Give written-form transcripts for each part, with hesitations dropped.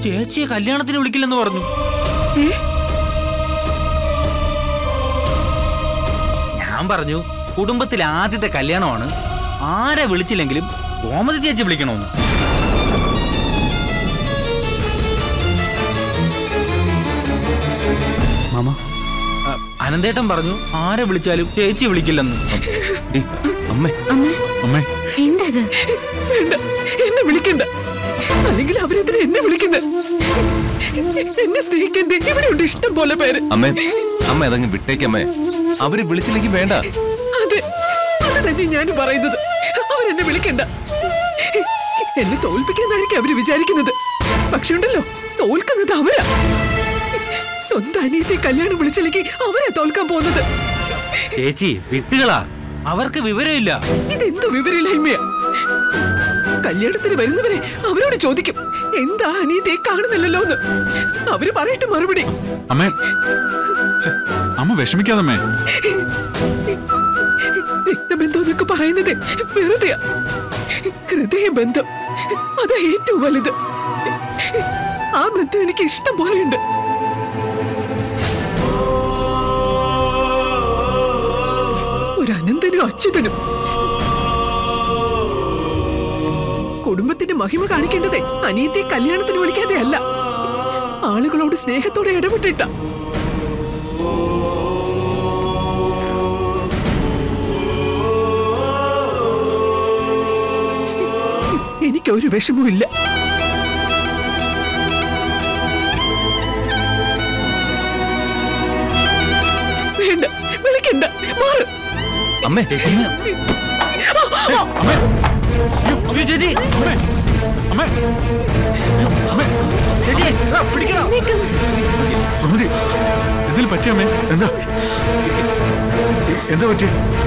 ചേച്ചിയെ കല്യാണത്തിന് വിളിക്കില്ലെന്ന് പറഞ്ഞു. ഞാൻ പറഞ്ഞു കുടുംബത്തിലെ ആദ്യത്തെ കല്യാണമാണ്, ആരെ വിളിച്ചില്ലെങ്കിലും ഗോമതി ചേച്ചി വിളിക്കണമെന്ന്. മാമ അനന്തേട്ടൻ പറഞ്ഞു ആരെ വിളിച്ചാലും ചേച്ചി വിളിക്കില്ലെന്ന്. എന്തത്? എന്നെ വിളിക്കണ്ട, അല്ലെങ്കിൽ അവരെതിരെ എന്നെ വിളിക്കുന്നത്. എന്നെ സ്നേഹിക്കണ്ടേ? ഇവിടെയുണ്ട് ഇഷ്ടം പോലെ പേര്. അമ്മ അതങ്ങ് വിട്ടേക്കമ്മേ, അവര് വിളിച്ചില്ലെങ്കിൽ വേണ്ട. അതെ, അത് തന്നെ ഞാൻ പറയുന്നത്. അവരെന്നെ വിളിക്കണ്ട. എന്നെ തോൽപ്പിക്കാന്നായിരിക്കും അവര് വിചാരിക്കുന്നത്. പക്ഷെ ഉണ്ടല്ലോ, തോൽക്കുന്നത് അവരാ. സ്വന്തം അനിയത്തെ കല്യാണം വിളിച്ചില്ലെങ്കിൽ അവരെ തോൽക്കാൻ പോകുന്നത്. ചേച്ചി വിട്ടുകളാ, അവർക്ക് വിവരമില്ല. ഇതെന്ത് വിവരമില്ലായ്മയാ? കല്യാണത്തിന് വരുന്നവരെ അവരോട് ചോദിക്കും, എന്താ അനിയത്തെ കാണുന്നില്ലല്ലോ എന്ന്. അവര് പറയട്ടെ മറുപടി. അമ്മേ, അമ്മ വിഷമിക്കാതമ്മേ. രക്തബന്ധം എന്നൊക്കെ പറയുന്നത് വെറുതെയാ. ഹൃദയബന്ധം അതാ ഏറ്റവും വലുത്. ആ ബന്ധം എനിക്ക് ഇഷ്ടം പോലെയുണ്ട്. ഒരു അനന്തനും അച്യുതനും. കുടുംബത്തിന്റെ മഹിമ കാണിക്കേണ്ടതേ അനിയത്തെ കല്യാണത്തിന് വിളിക്കാതെ അല്ല, ആളുകളോട് സ്നേഹത്തോടെ ഇടപെട്ടിട്ട. എനിക്കൊരു വിഷമവും ഇല്ല. വേണ്ട, വിളിക്കണ്ട, മാറ്. അമ്മേ ചേച്ചി ചേച്ചി അമ്മേ, എന്തിൽ പറ്റിയമ്മേ? എന്താ പറ്റിയ?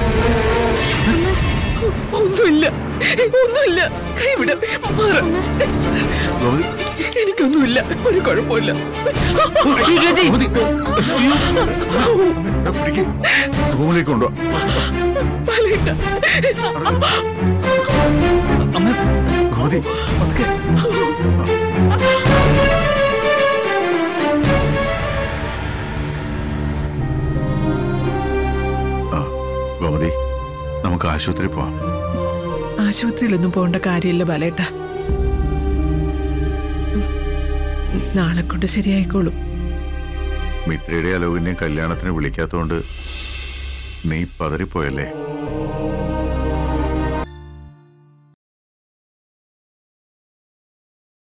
ഒന്നുമില്ല, ഒന്നുമില്ല. കൈവിട, മാറ്. എനിക്കൊന്നുമില്ല, ഒരു കുഴപ്പമില്ല. റൂമിലേക്ക് കൊണ്ടോ. ഗോമതി, നമുക്ക് ആശുപത്രി പോവാം. ആശുപത്രിയിലൊന്നും പോകേണ്ട കാര്യമില്ല ബാലേട്ട. നാളെ കൊണ്ട് ശരിയായിക്കോളും. മിത്രയുടെ അലോകിനെ കല്യാണത്തിന് വിളിക്കാത്തോണ്ട് നീ പതറിപ്പോയല്ലേ?